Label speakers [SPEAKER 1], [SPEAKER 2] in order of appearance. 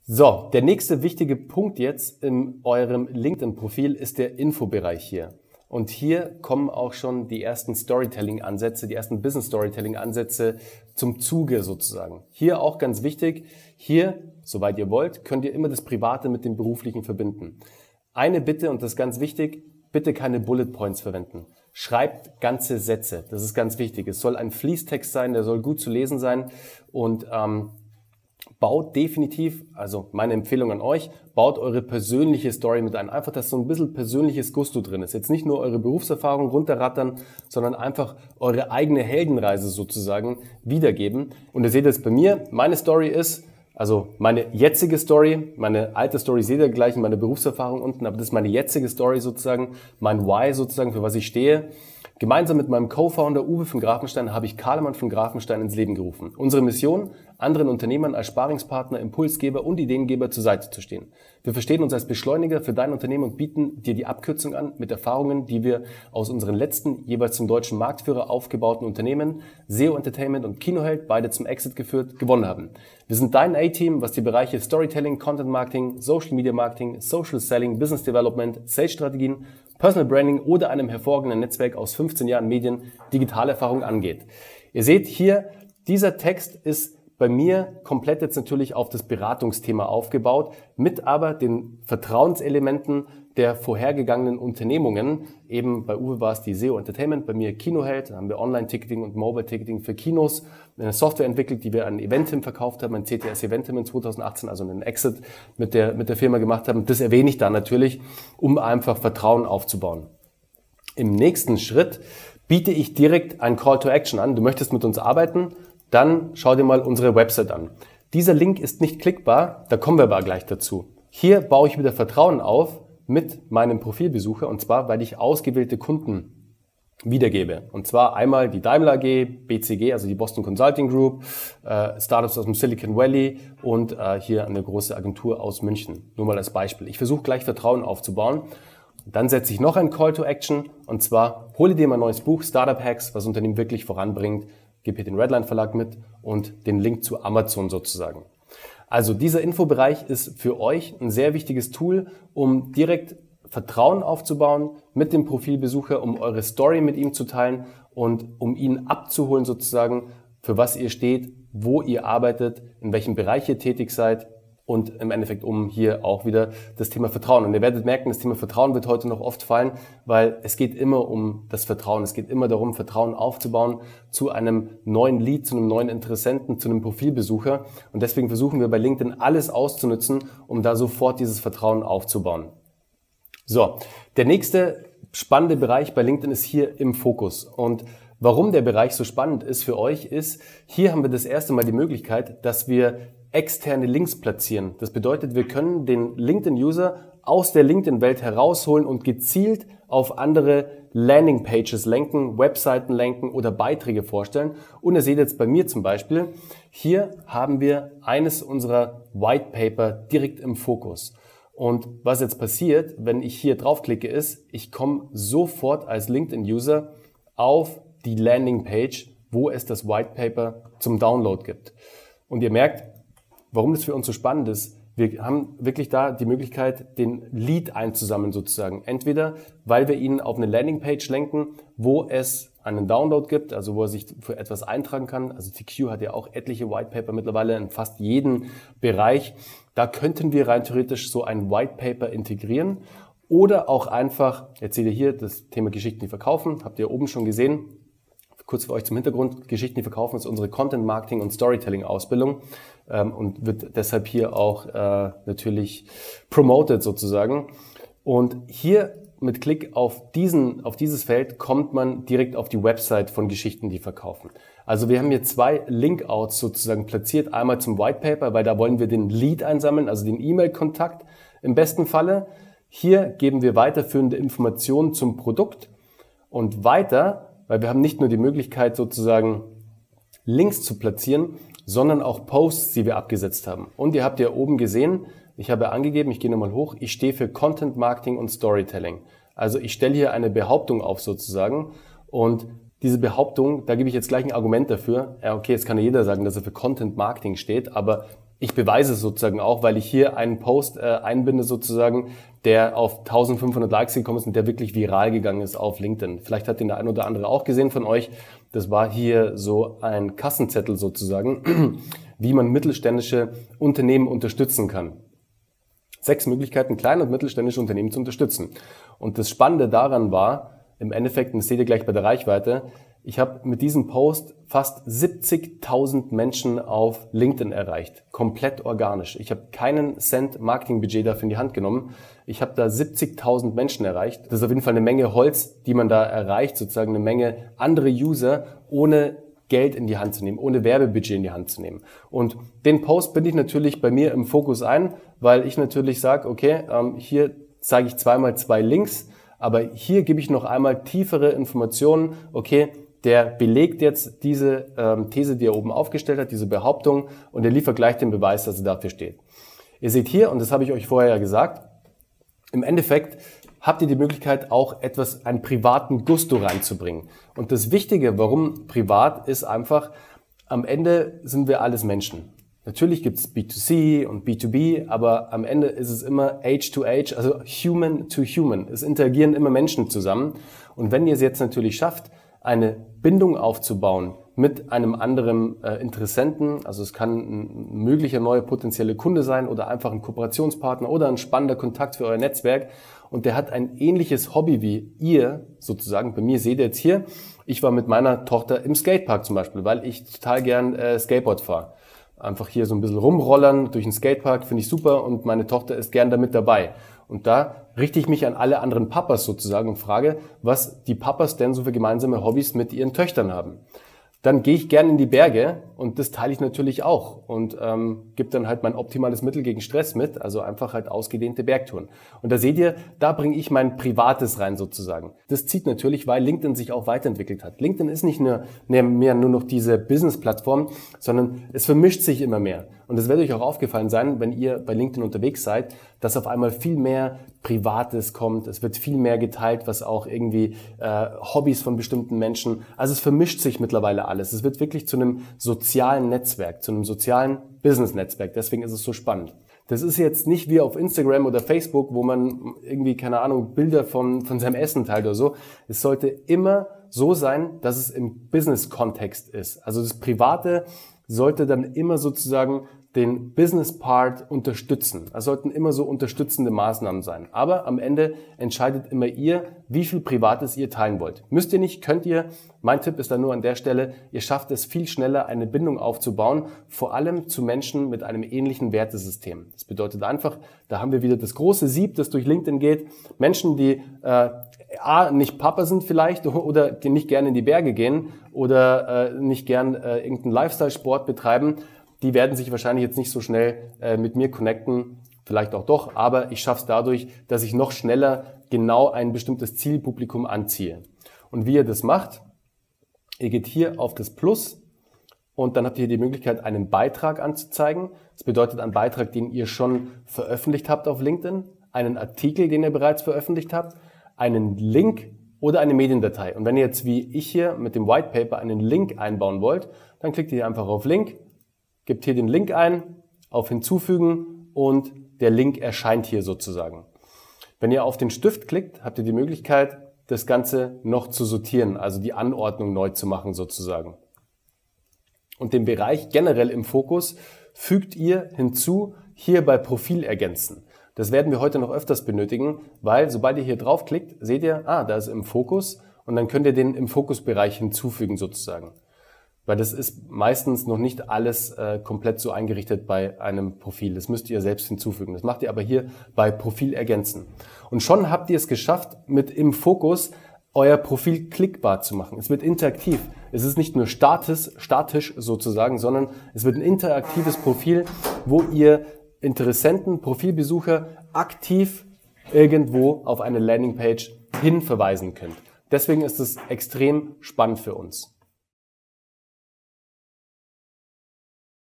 [SPEAKER 1] So, der nächste wichtige Punkt jetzt in eurem LinkedIn-Profil ist der Infobereich hier. Und hier kommen auch schon die ersten Storytelling-Ansätze, die ersten Business-Storytelling-Ansätze zum Zuge sozusagen. Hier auch ganz wichtig, hier, soweit ihr wollt, könnt ihr immer das Private mit dem Beruflichen verbinden. Eine Bitte, und das ist ganz wichtig, bitte keine Bullet Points verwenden. Schreibt ganze Sätze, das ist ganz wichtig. Es soll ein Fließtext sein, der soll gut zu lesen sein und baut definitiv, also meine Empfehlung an euch, baut eure persönliche Story mit ein. Einfach, dass so ein bisschen persönliches Gusto drin ist. Jetzt nicht nur eure Berufserfahrung runterrattern, sondern einfach eure eigene Heldenreise sozusagen wiedergeben. Und ihr seht jetzt bei mir, meine Story ist, also meine jetzige Story, meine alte Story seht ihr gleich in meiner Berufserfahrung unten, aber das ist meine jetzige Story sozusagen, mein Why sozusagen, für was ich stehe. Gemeinsam mit meinem Co-Founder Uwe von Grafenstein habe ich Karlemann von Grafenstein ins Leben gerufen. Unsere Mission, anderen Unternehmern als Sparingspartner, Impulsgeber und Ideengeber zur Seite zu stehen. Wir verstehen uns als Beschleuniger für dein Unternehmen und bieten dir die Abkürzung an mit Erfahrungen, die wir aus unseren letzten, jeweils zum deutschen Marktführer aufgebauten Unternehmen, SEO Entertainment und Kinoheld, beide zum Exit geführt, gewonnen haben. Wir sind dein A-Team, was die Bereiche Storytelling, Content Marketing, Social Media Marketing, Social Selling, Business Development, Sales Strategien, Personal Branding oder einem hervorragenden Netzwerk aus 15 Jahren Medien, Digitalerfahrung angeht. Ihr seht hier, dieser Text ist bei mir komplett jetzt natürlich auf das Beratungsthema aufgebaut, mit aber den Vertrauenselementen der vorhergegangenen Unternehmungen. Eben bei Uwe war es die SEO Entertainment, bei mir Kinoheld, da haben wir Online-Ticketing und Mobile-Ticketing für Kinos, eine Software entwickelt, die wir an Eventim verkauft haben, ein CTS Eventim in 2018, also einen Exit mit der Firma gemacht haben. Das erwähne ich da natürlich, um einfach Vertrauen aufzubauen. Im nächsten Schritt biete ich direkt ein Call to Action an. Du möchtest mit uns arbeiten? Dann schau dir mal unsere Website an. Dieser Link ist nicht klickbar, da kommen wir aber gleich dazu. Hier baue ich wieder Vertrauen auf mit meinem Profilbesucher, und zwar, weil ich ausgewählte Kunden wiedergebe. Und zwar einmal die Daimler AG, BCG, also die Boston Consulting Group, Startups aus dem Silicon Valley und hier eine große Agentur aus München. Nur mal als Beispiel. Ich versuche gleich Vertrauen aufzubauen. Dann setze ich noch ein Call to Action, und zwar hole dir mein neues Buch Startup Hacks, was Unternehmen wirklich voranbringt. Gib hier den Redline Verlag mit und den Link zu Amazon sozusagen. Also dieser Infobereich ist für euch ein sehr wichtiges Tool, um direkt Vertrauen aufzubauen mit dem Profilbesucher, um eure Story mit ihm zu teilen und um ihn abzuholen sozusagen, für was ihr steht, wo ihr arbeitet, in welchem Bereich ihr tätig seid. Und im Endeffekt um hier auch wieder das Thema Vertrauen. Und ihr werdet merken, das Thema Vertrauen wird heute noch oft fallen, weil es geht immer um das Vertrauen. Es geht immer darum, Vertrauen aufzubauen zu einem neuen Lead, zu einem neuen Interessenten, zu einem Profilbesucher. Und deswegen versuchen wir bei LinkedIn alles auszunutzen, um da sofort dieses Vertrauen aufzubauen. So, der nächste spannende Bereich bei LinkedIn ist hier im Fokus. Und warum der Bereich so spannend ist für euch, ist, hier haben wir das erste Mal die Möglichkeit, dass wir externe Links platzieren. Das bedeutet, wir können den LinkedIn-User aus der LinkedIn-Welt herausholen und gezielt auf andere Landing-Pages lenken, Webseiten lenken oder Beiträge vorstellen. Und ihr seht jetzt bei mir zum Beispiel, hier haben wir eines unserer White Paper direkt im Fokus. Und was jetzt passiert, wenn ich hier draufklicke, ist, ich komme sofort als LinkedIn-User auf die Landing-Page, wo es das White Paper zum Download gibt. Und ihr merkt, warum das für uns so spannend ist. Wir haben wirklich da die Möglichkeit, den Lead einzusammeln sozusagen. Entweder, weil wir ihn auf eine Landingpage lenken, wo es einen Download gibt, also wo er sich für etwas eintragen kann. Also TQ hat ja auch etliche Whitepaper mittlerweile in fast jedem Bereich. Da könnten wir rein theoretisch so ein Whitepaper integrieren. Oder auch einfach, jetzt seht ihr hier das Thema Geschichten, die verkaufen. Habt ihr oben schon gesehen. Kurz für euch zum Hintergrund, Geschichten, die verkaufen, ist unsere Content Marketing und Storytelling Ausbildung und wird deshalb hier auch natürlich promoted sozusagen. Und hier mit Klick auf dieses Feld kommt man direkt auf die Website von Geschichten, die verkaufen. Also wir haben hier zwei Linkouts sozusagen platziert, einmal zum White Paper, weil da wollen wir den Lead einsammeln, also den E-Mail-Kontakt im besten Falle. Hier geben wir weiterführende Informationen zum Produkt und weiter, weil wir haben nicht nur die Möglichkeit sozusagen Links zu platzieren, sondern auch Posts, die wir abgesetzt haben. Und ihr habt ja oben gesehen, ich habe angegeben, ich gehe nochmal hoch, ich stehe für Content Marketing und Storytelling. Also ich stelle hier eine Behauptung auf sozusagen und diese Behauptung, da gebe ich jetzt gleich ein Argument dafür. Ja, okay, jetzt kann ja jeder sagen, dass er für Content Marketing steht, aber Ich beweise es sozusagen auch, weil ich hier einen Post einbinde sozusagen, der auf 1500 Likes gekommen ist und der wirklich viral gegangen ist auf LinkedIn. Vielleicht hat den der ein oder andere auch gesehen von euch. Das war hier so ein Kassenzettel sozusagen, wie man mittelständische Unternehmen unterstützen kann. 6 Möglichkeiten, kleine und mittelständische Unternehmen zu unterstützen. Und das Spannende daran war, im Endeffekt, und das seht ihr gleich bei der Reichweite, ich habe mit diesem Post fast 70.000 Menschen auf LinkedIn erreicht. Komplett organisch. Ich habe keinen Cent Marketingbudget dafür in die Hand genommen. Ich habe da 70.000 Menschen erreicht. Das ist auf jeden Fall eine Menge Holz, die man da erreicht, sozusagen eine Menge andere User, ohne Geld in die Hand zu nehmen, ohne Werbebudget in die Hand zu nehmen. Und den Post binde ich natürlich bei mir im Fokus ein, weil ich natürlich sage, okay, hier zeige ich 2x2 Links, aber hier gebe ich noch einmal tiefere Informationen, okay, der belegt jetzt diese These, die er oben aufgestellt hat, diese Behauptung, und er liefert gleich den Beweis, dass er dafür steht. Ihr seht hier, und das habe ich euch vorher ja gesagt, im Endeffekt habt ihr die Möglichkeit, auch einen privaten Gusto reinzubringen. Und das Wichtige, warum privat, ist einfach, am Ende sind wir alles Menschen. Natürlich gibt es B2C und B2B, aber am Ende ist es immer Age to Age, also Human to Human. Es interagieren immer Menschen zusammen. Und wenn ihr es jetzt natürlich schafft, eine Bindung aufzubauen mit einem anderen Interessenten, also es kann ein möglicher neuer potenzieller Kunde sein oder einfach ein Kooperationspartner oder ein spannender Kontakt für euer Netzwerk, und der hat ein ähnliches Hobby wie ihr sozusagen. Bei mir seht ihr jetzt hier, ich war mit meiner Tochter im Skatepark zum Beispiel, weil ich total gern Skateboard fahre. Einfach hier so ein bisschen rumrollern durch den Skatepark, finde ich super, und meine Tochter ist gern damit dabei. Und da richte ich mich an alle anderen Papas sozusagen und frage, was die Papas denn so für gemeinsame Hobbys mit ihren Töchtern haben. Dann gehe ich gern in die Berge, und das teile ich natürlich auch, und gebe dann halt mein optimales Mittel gegen Stress mit, also einfach halt ausgedehnte Bergtouren. Und da seht ihr, da bringe ich mein Privates rein sozusagen. Das zieht natürlich, weil LinkedIn sich auch weiterentwickelt hat. LinkedIn ist nicht mehr nur noch diese Business-Plattform, sondern es vermischt sich immer mehr. Und es wird euch auch aufgefallen sein, wenn ihr bei LinkedIn unterwegs seid, dass auf einmal viel mehr Privates kommt. Es wird viel mehr geteilt, was auch irgendwie Hobbys von bestimmten Menschen. Also es vermischt sich mittlerweile alles. Es wird wirklich zu einem sozialen Netzwerk, zu einem sozialen Business-Netzwerk. Deswegen ist es so spannend. Das ist jetzt nicht wie auf Instagram oder Facebook, wo man irgendwie, keine Ahnung, Bilder von seinem Essen teilt oder so. Es sollte immer so sein, dass es im Business-Kontext ist. Also das Private sollte dann immer sozusagen den Business-Part unterstützen. Es sollten immer so unterstützende Maßnahmen sein. Aber am Ende entscheidet immer ihr, wie viel Privates ihr teilen wollt. Müsst ihr nicht, könnt ihr. Mein Tipp ist dann nur an der Stelle, ihr schafft es viel schneller, eine Bindung aufzubauen, vor allem zu Menschen mit einem ähnlichen Wertesystem. Das bedeutet einfach, da haben wir wieder das große Sieb, das durch LinkedIn geht. Menschen, die nicht Papa sind vielleicht oder die nicht gerne in die Berge gehen oder nicht gern irgendeinen Lifestyle-Sport betreiben, die werden sich wahrscheinlich jetzt nicht so schnell mit mir connecten, vielleicht auch doch, aber ich schaffe es dadurch, dass ich noch schneller genau ein bestimmtes Zielpublikum anziehe. Und wie ihr das macht, ihr geht hier auf das Plus und dann habt ihr hier die Möglichkeit, einen Beitrag anzuzeigen. Das bedeutet einen Beitrag, den ihr schon veröffentlicht habt auf LinkedIn, einen Artikel, den ihr bereits veröffentlicht habt, einen Link oder eine Mediendatei. Und wenn ihr jetzt wie ich hier mit dem White Paper einen Link einbauen wollt, dann klickt ihr einfach auf Link, gebt hier den Link ein, auf Hinzufügen, und der Link erscheint hier sozusagen. Wenn ihr auf den Stift klickt, habt ihr die Möglichkeit, das Ganze noch zu sortieren, also die Anordnung neu zu machen sozusagen. Und den Bereich generell im Fokus fügt ihr hinzu, hier bei Profil ergänzen. Das werden wir heute noch öfters benötigen, weil sobald ihr hier draufklickt, seht ihr, da ist im Fokus, und dann könnt ihr den im Fokusbereich hinzufügen sozusagen. Weil das ist meistens noch nicht alles komplett so eingerichtet bei einem Profil. Das müsst ihr selbst hinzufügen. Das macht ihr aber hier bei Profil ergänzen. Und schon habt ihr es geschafft, mit im Fokus euer Profil klickbar zu machen. Es wird interaktiv. Es ist nicht nur statisch sozusagen, sondern es wird ein interaktives Profil, wo ihr Interessenten, Profilbesucher aktiv irgendwo auf eine Landingpage hin verweisen könnt. Deswegen ist es extrem spannend für uns.